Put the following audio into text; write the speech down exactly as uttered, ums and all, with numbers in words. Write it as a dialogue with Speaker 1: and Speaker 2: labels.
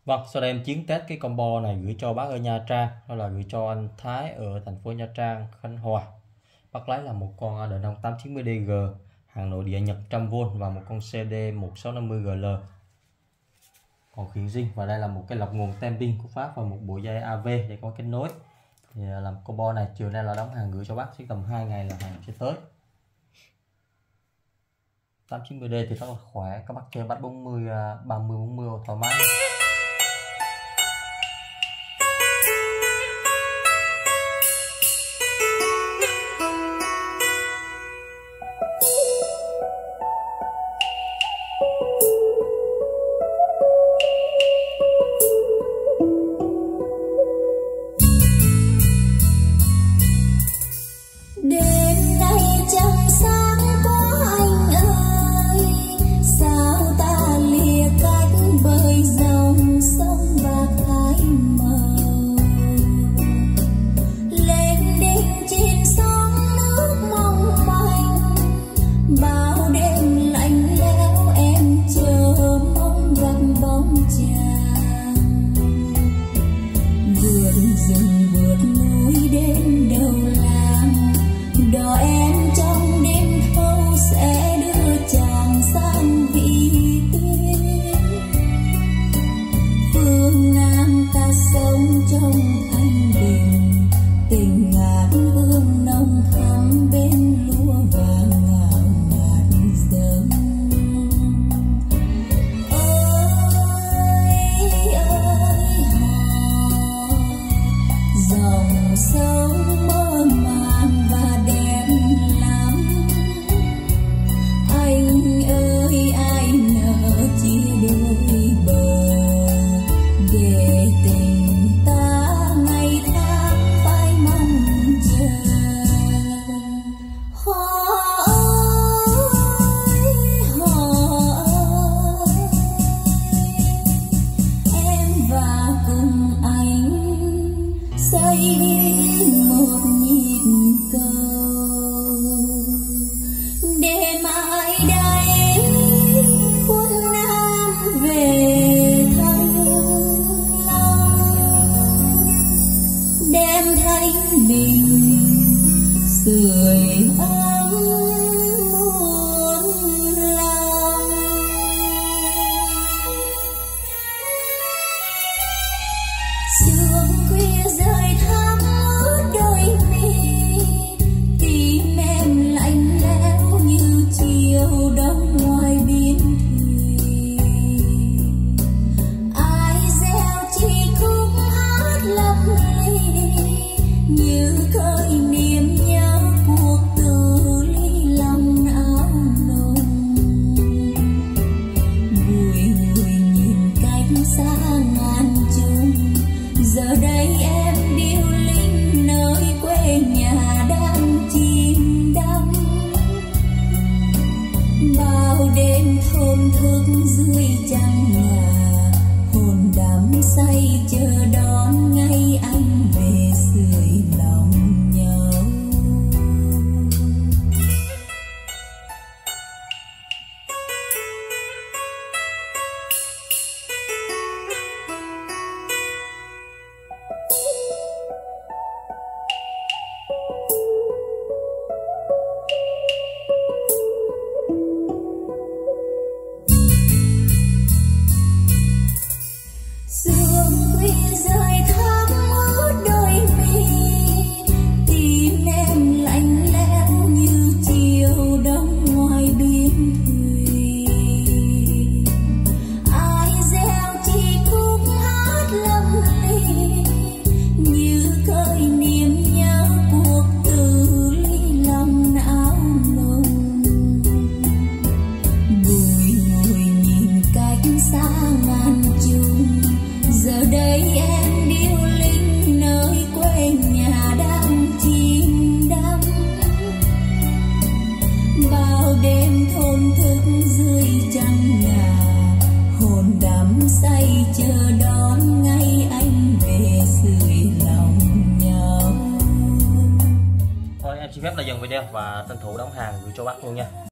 Speaker 1: Vâng, sau đây em chiến test cái combo này gửi cho bác ở Nha Trang, đó là gửi cho anh Thái ở thành phố Nha Trang, Khánh Hòa. Bác lấy là một con a đê nông tám chín mươi D G hàng nội địa Nhật một trăm vôn và một con C D một sáu năm mươi G L. Còn khiển riêng, và đây là một cái lọc nguồn tem pin của Pháp và một bộ dây A V để có kết nối. Thì làm combo này chiều nay là đóng hàng gửi cho bác, chỉ tầm hai ngày là hàng sẽ tới. tám chín mươi D thì rất là khỏe, các bác chơi bắt bốn mươi, ba mươi, bốn mươi thoải mái.
Speaker 2: Đêm nay trăng sáng quá anh ơi, sao ta lìa cách bơi dòng sông bạc phai màu. Lên đỉnh trên sóng nước mong manh, bao đêm lạnh lẽo em chờ mong gặp bóng chàng. Vượt rừng vượt núi đêm đầu đò em trong đêm thâu sẽ đưa chàng sang vị tuyến. Phương Nam ta sống trong thanh bình, tình ngát hương nồng thắm bên lúa vàng ngào ngạt dâng. Ơi ơi hò, dòng sông mơ màng và đẹp lắm. Anh ơi ai nỡ chia đôi bờ, để tình ta ngày tháng phải mong chờ. Hò ơi hò ơi, em và cùng anh xây một nhịp cầu, để mai đây quân Nam về Thăng Long, đem thanh bình sưởi ấm muôn lòng. Sương khuya rơi thắm ướt đôi mi, tim em lạnh lẽo như chiều đông ngoài biển thủy. Ai gieo chi khúc hát lấp ly, như khơi niềm nhớ cuộc từ ly lòng áo nồng. Bùi ngùi nhìn cách xa ngàn trùng, giờ đây em điêu linh nơi quê nhà đang chìm đắm. Bao đêm thổn thức dưới trăng nhà, hồn đắm say chờ đón ngày anh về sưởi lòng nhau. Sương khuya rơi thắm ướt đôi mi, tim em lạnh lẽo như chiều đông ngoài biển thủy. Ai gieo chi khúc hát lấp ly, như khơi niềm nhớ cuộc từ ly lòng áo nồng. Bùi ngùi nhìn cách xa ngàn trùng, giờ đây em điêu linh nơi quê nhà đang chìm đắm. Bao đêm thổn thức dưới trăng nhà, hồn đắm say chờ đón ngày anh về sưởi lòng nhau.
Speaker 1: Thôi em xin phép là dừng video và tranh thủ đóng hàng gửi cho bác luôn nha.